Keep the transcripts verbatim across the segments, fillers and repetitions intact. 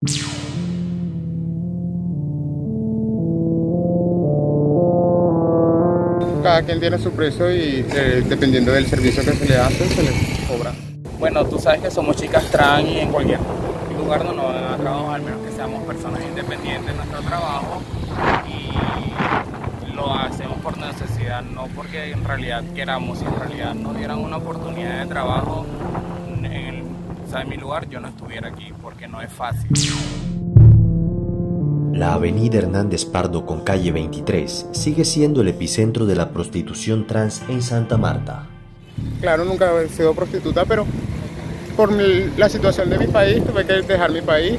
Cada quien tiene su precio y eh, dependiendo del servicio que se le hace, se le cobra. Bueno, tú sabes que somos chicas trans y en cualquier lugar no nos van a trabajar, al menos que seamos personas independientes en nuestro trabajo, y lo hacemos por necesidad, no porque en realidad queramos. Si en realidad nos dieran una oportunidad de trabajo en, el, o sea, en mi lugar, yo no estuviera aquí, porque no es fácil. La avenida Hernández Pardo con calle veintitrés sigue siendo el epicentro de la prostitución trans en Santa Marta. Claro, nunca he sido prostituta, pero por mi, la situación de mi país tuve que dejar mi país.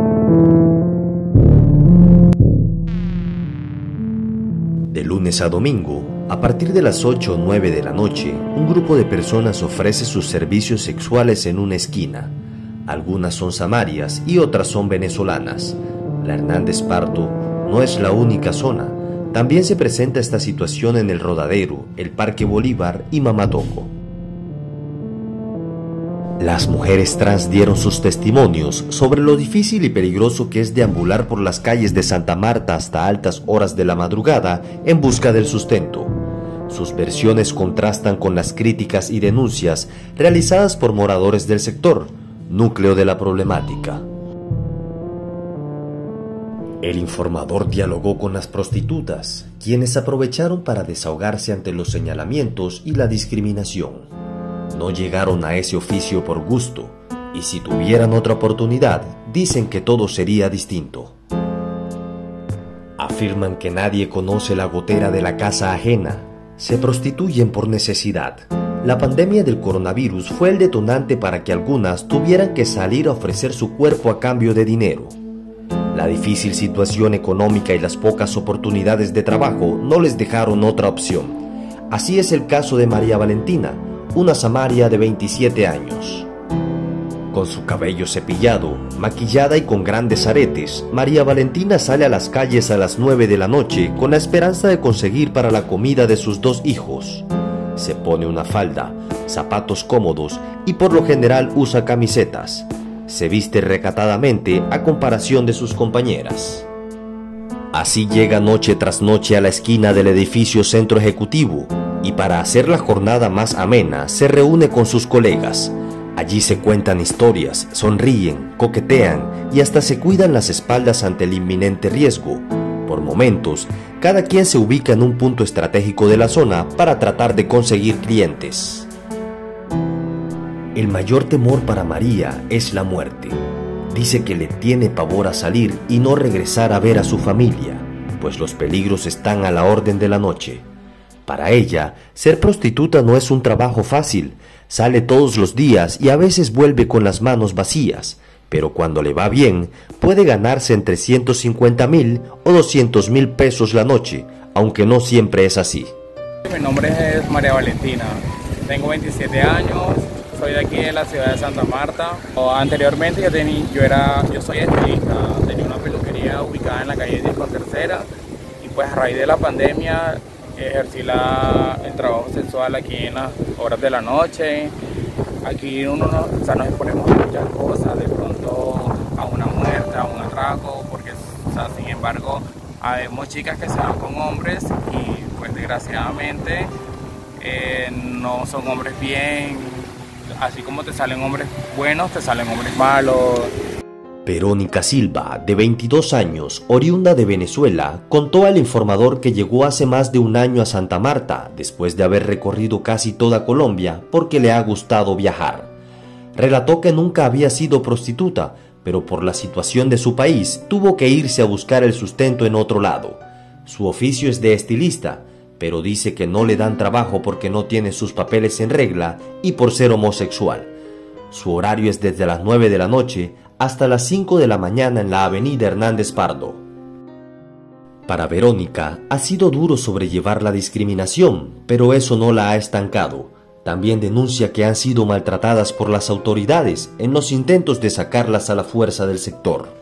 De lunes a domingo, a partir de las ocho o nueve de la noche, un grupo de personas ofrece sus servicios sexuales en una esquina. Algunas son samarias y otras son venezolanas. La Hernández Pardo no es la única zona. También se presenta esta situación en El Rodadero, el Parque Bolívar y Mamatoco. Las mujeres trans dieron sus testimonios sobre lo difícil y peligroso que es deambular por las calles de Santa Marta hasta altas horas de la madrugada en busca del sustento. Sus versiones contrastan con las críticas y denuncias realizadas por moradores del sector, núcleo de la problemática. El informador dialogó con las prostitutas, quienes aprovecharon para desahogarse ante los señalamientos y la discriminación. No llegaron a ese oficio por gusto, y si tuvieran otra oportunidad, dicen que todo sería distinto. Afirman que nadie conoce la gotera de la casa ajena. Se prostituyen por necesidad. La pandemia del coronavirus fue el detonante para que algunas tuvieran que salir a ofrecer su cuerpo a cambio de dinero. La difícil situación económica y las pocas oportunidades de trabajo no les dejaron otra opción. Así es el caso de María Valentina, una samaria de veintisiete años. Con su cabello cepillado, maquillada y con grandes aretes, María Valentina sale a las calles a las nueve de la noche con la esperanza de conseguir para la comida de sus dos hijos. Se pone una falda, zapatos cómodos y por lo general usa camisetas. Se viste recatadamente a comparación de sus compañeras. Así llega noche tras noche a la esquina del edificio Centro Ejecutivo y para hacer la jornada más amena se reúne con sus colegas. Allí se cuentan historias, sonríen, coquetean y hasta se cuidan las espaldas ante el inminente riesgo. Por momentos, cada quien se ubica en un punto estratégico de la zona para tratar de conseguir clientes. El mayor temor para María es la muerte. Dice que le tiene pavor a salir y no regresar a ver a su familia, pues los peligros están a la orden de la noche. Para ella, ser prostituta no es un trabajo fácil. Sale todos los días y a veces vuelve con las manos vacías, pero cuando le va bien, puede ganarse entre ciento cincuenta mil o doscientos mil pesos la noche, aunque no siempre es así. Mi nombre es María Valentina, tengo veintisiete años. Soy de aquí de la ciudad de Santa Marta. Anteriormente yo, tenía, yo, era, yo soy estilista, tenía una peluquería ubicada en la calle diez con tercera y pues a raíz de la pandemia ejercí la, el trabajo sexual aquí en las horas de la noche. Aquí uno no, o sea, nos exponemos a muchas cosas, de pronto a una muerte, a un atraco, porque o sea, sin embargo habemos chicas que se van con hombres y pues desgraciadamente eh, no son hombres bien. Así como te salen hombres buenos, te salen hombres malos. Verónica Silva, de veintidós años, oriunda de Venezuela, contó al informador que llegó hace más de un año a Santa Marta, después de haber recorrido casi toda Colombia, porque le ha gustado viajar. Relató que nunca había sido prostituta, pero por la situación de su país, tuvo que irse a buscar el sustento en otro lado. Su oficio es de estilista, pero dice que no le dan trabajo porque no tiene sus papeles en regla y por ser homosexual. Su horario es desde las nueve de la noche hasta las cinco de la mañana en la avenida Hernández Pardo. Para Verónica, ha sido duro sobrellevar la discriminación, pero eso no la ha estancado. También denuncia que han sido maltratadas por las autoridades en los intentos de sacarlas a la fuerza del sector.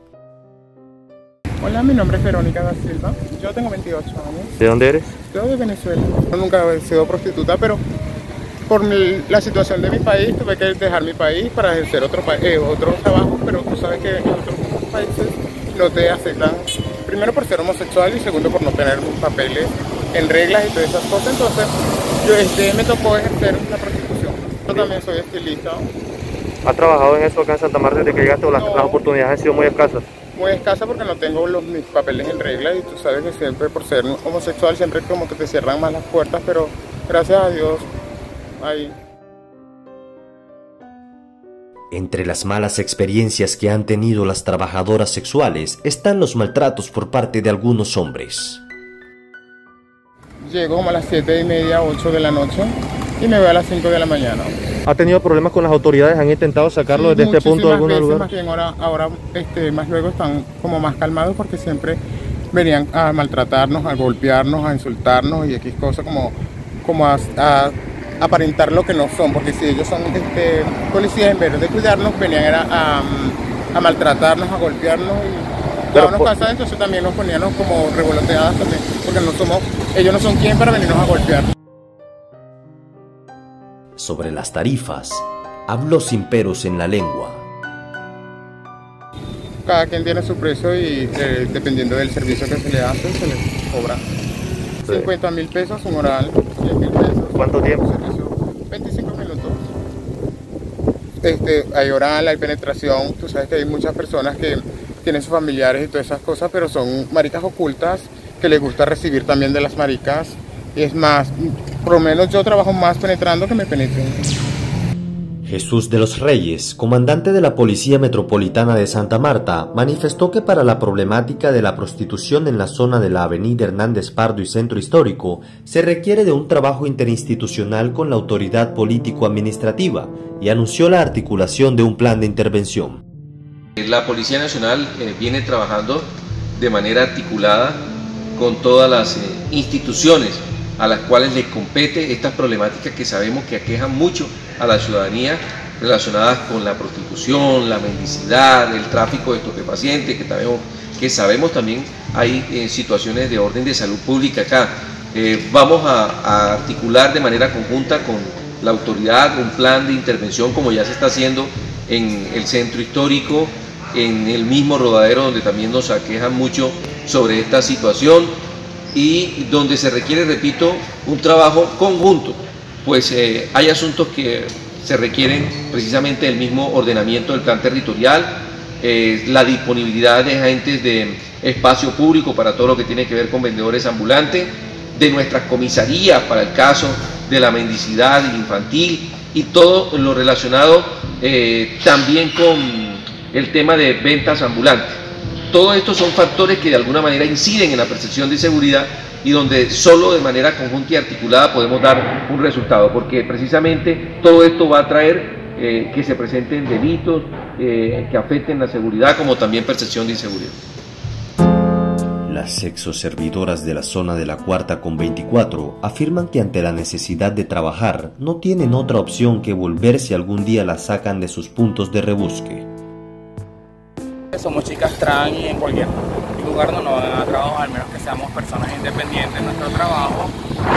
Hola, mi nombre es Verónica da Silva, yo tengo veintiocho años. ¿De dónde eres? Yo de Venezuela. Yo nunca he sido prostituta, pero por mi, la situación de mi país tuve que dejar mi país para ejercer otro, eh, otro trabajo, pero tú sabes que en otro países no te aceptan, primero por ser homosexual y segundo por no tener papeles en reglas y todas esas cosas. Entonces yo este, me tocó ejercer la prostitución. Yo también soy estilista. ¿Has trabajado en eso acá en Santa Marta desde que llegaste o las, no, las oportunidades han sido muy escasas? Muy escasa porque no tengo los, mis papeles en regla y tú sabes que siempre por ser homosexual siempre como que te cierran más las puertas, pero gracias a Dios ahí. Entre las malas experiencias que han tenido las trabajadoras sexuales están los maltratos por parte de algunos hombres. Llego como a las siete y media, ocho de la noche y me voy a las cinco de la mañana. ¿Ha tenido problemas con las autoridades? ¿Han intentado sacarlo sí, desde este punto de algún lugar? Más bien ahora, ahora este, más luego están como más calmados porque siempre venían a maltratarnos, a golpearnos, a insultarnos y X cosas como, como a, a aparentar lo que no son, porque si ellos son este, policías, en vez de cuidarnos, venían a, a, a maltratarnos, a golpearnos y Pero, nos cansaban, entonces también nos ponían como revoloteadas también, porque no somos, ellos no son quien para venirnos a golpear. Sobre las tarifas, habló sin peros en la lengua. Cada quien tiene su precio y eh, dependiendo del servicio que se le hace, se le cobra. Sí. cincuenta mil pesos un oral, cien mil pesos. ¿Cuánto tiempo? veinticinco minutos. Este, hay oral, hay penetración. Tú sabes que hay muchas personas que tienen sus familiares y todas esas cosas, pero son maricas ocultas que les gusta recibir también de las maricas. Y es más, por lo menos yo trabajo más penetrando que me penetren. Jesús de los Reyes, comandante de la Policía Metropolitana de Santa Marta, manifestó que para la problemática de la prostitución en la zona de la avenida Hernández Pardo y Centro Histórico se requiere de un trabajo interinstitucional con la autoridad político-administrativa y anunció la articulación de un plan de intervención. La Policía Nacional eh, viene trabajando de manera articulada con todas las eh, instituciones a las cuales les compete estas problemáticas que sabemos que aquejan mucho a la ciudadanía relacionadas con la prostitución, la mendicidad, el tráfico de estupefacientes, que sabemos, que sabemos también hay eh, situaciones de orden de salud pública acá. Eh, vamos a, a articular de manera conjunta con la autoridad un plan de intervención como ya se está haciendo en el centro histórico, en el mismo Rodadero donde también nos aquejan mucho sobre esta situación, y donde se requiere, repito, un trabajo conjunto, pues eh, hay asuntos que se requieren precisamente del mismo ordenamiento del plan territorial, eh, la disponibilidad de agentes de espacio público para todo lo que tiene que ver con vendedores ambulantes, de nuestras comisarías para el caso de la mendicidad infantil y todo lo relacionado eh, también con el tema de ventas ambulantes. Todos estos son factores que de alguna manera inciden en la percepción de seguridad y donde solo de manera conjunta y articulada podemos dar un resultado, porque precisamente todo esto va a traer eh, que se presenten delitos eh, que afecten la seguridad como también percepción de inseguridad. Las sexoservidoras de la zona de la Cuarta con veinticuatro afirman que ante la necesidad de trabajar no tienen otra opción que volver si algún día las sacan de sus puntos de rebusque. Somos chicas trans y en cualquier lugar no nos van a trabajar, al menos que seamos personas independientes en nuestro trabajo,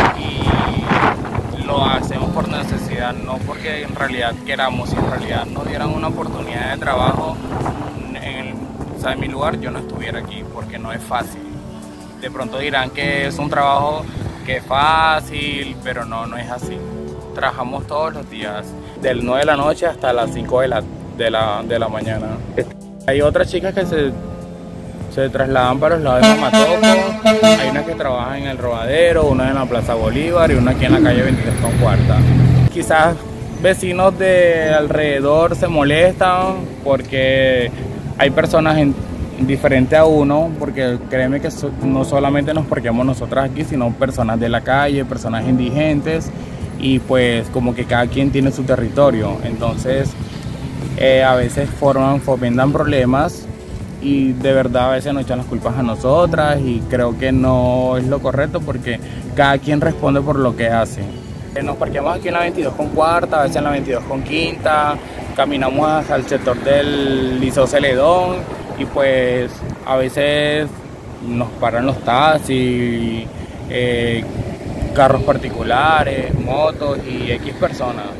y lo hacemos por necesidad, no porque en realidad queramos. Si en realidad nos dieran una oportunidad de trabajo en, el, o sea, en mi lugar, yo no estuviera aquí porque no es fácil. De pronto dirán que es un trabajo que es fácil, pero no, no es así. Trabajamos todos los días, del nueve de la noche hasta las cinco de la, de la, de la mañana. Hay otras chicas que se, se trasladan para los lados de Mamatoco, hay unas que trabajan en el Rodadero, una en la Plaza Bolívar y una aquí en la calle veintitrés con cuarta. Quizás vecinos de alrededor se molestan porque hay personas en, diferentes a uno, porque créeme que so, no solamente nos parqueamos nosotras aquí, sino personas de la calle, personas indigentes, y pues como que cada quien tiene su territorio, entonces Eh, a veces forman, fomentan problemas y de verdad a veces nos echan las culpas a nosotras y creo que no es lo correcto porque cada quien responde por lo que hace. Eh, nos parqueamos aquí en la veintidós con cuarta, a veces en la veintidós con quinta, caminamos hasta el sector del Liceo Celedón y pues a veces nos paran los taxis, eh, carros particulares, motos y X personas.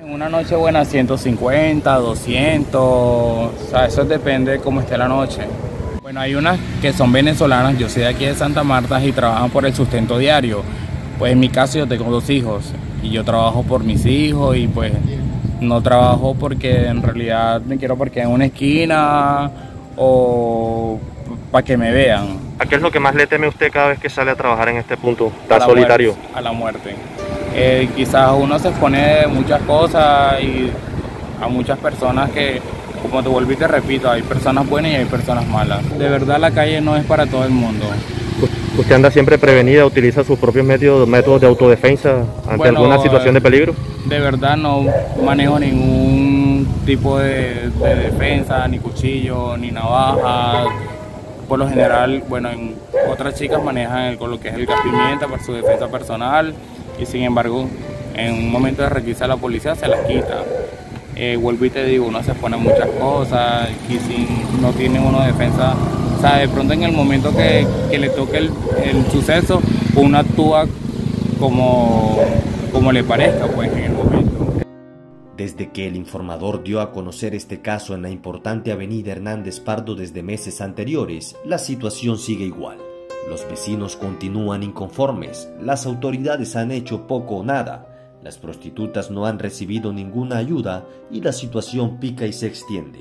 Una noche buena ciento cincuenta, doscientos, o sea, eso depende de cómo esté la noche. Bueno, hay unas que son venezolanas, yo soy de aquí de Santa Marta y trabajan por el sustento diario. Pues en mi caso yo tengo dos hijos y yo trabajo por mis hijos y pues no trabajo porque en realidad me quiero porque en una esquina o para que me vean. ¿A qué es lo que más le teme usted cada vez que sale a trabajar en este punto tan A la solitario? muerte, a la muerte. Eh, quizás uno se expone a muchas cosas y a muchas personas que, como te vuelvo y te repito, hay personas buenas y hay personas malas. De verdad la calle no es para todo el mundo. ¿Usted anda siempre prevenida, utiliza sus propios métodos, métodos de autodefensa ante Bueno, alguna situación de peligro? De verdad no manejo ningún tipo de, de defensa, ni cuchillo, ni navaja. Por lo general, bueno, en otras chicas manejan el, con lo que es el gas pimienta para su defensa personal y sin embargo, en un momento de requisa la policía se las quita. Eh, vuelvo y te digo, uno se pone muchas cosas y si no tiene uno defensa, o sea, de pronto en el momento que, que le toque el, el suceso, uno actúa como, como le parezca, pues, en el momento. Desde que el informador dio a conocer este caso en la importante avenida Hernández Pardo desde meses anteriores, la situación sigue igual. Los vecinos continúan inconformes, las autoridades han hecho poco o nada, las prostitutas no han recibido ninguna ayuda y la situación pica y se extiende.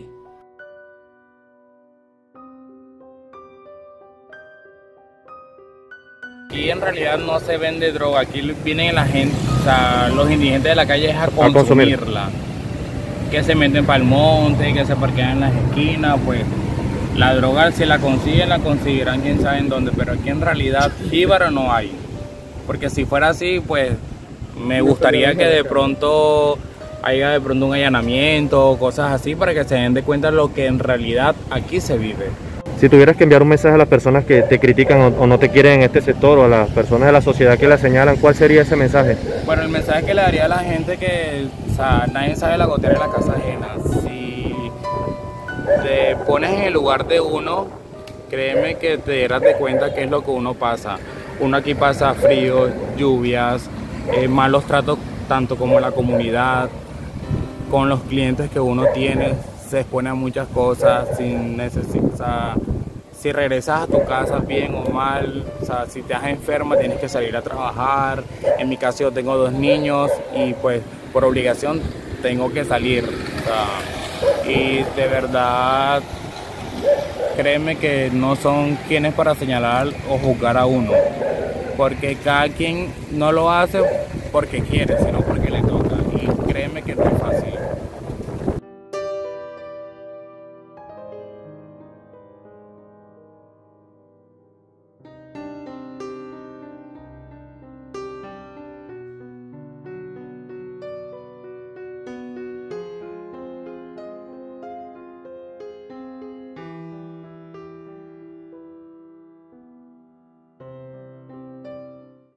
Aquí en realidad no se vende droga, aquí vienen la gente, o sea, los indigentes de la calle es a consumirla. Que se meten para el monte, que se parquean en las esquinas, pues la droga si la consiguen, la conseguirán quién sabe en dónde, pero aquí en realidad jíbaro no hay. Porque si fuera así, pues me gustaría que de pronto haya de pronto un allanamiento, cosas así, para que se den de cuenta de lo que en realidad aquí se vive. Si tuvieras que enviar un mensaje a las personas que te critican o, o no te quieren en este sector o a las personas de la sociedad que la señalan, ¿cuál sería ese mensaje? Bueno, el mensaje que le daría a la gente que, o sea, nadie sabe la gotera de la casa ajena. Si te pones en el lugar de uno, créeme que te darás de cuenta qué es lo que uno pasa. Uno aquí pasa frío, lluvias, eh, malos tratos tanto como la comunidad, con los clientes que uno tiene. Se expone a muchas cosas sin necesidad, o sea, si regresas a tu casa bien o mal, o sea, si te das enferma tienes que salir a trabajar. En mi caso yo tengo dos niños y pues por obligación tengo que salir, o sea, y de verdad créeme que no son quienes para señalar o juzgar a uno, porque cada quien no lo hace porque quiere, sino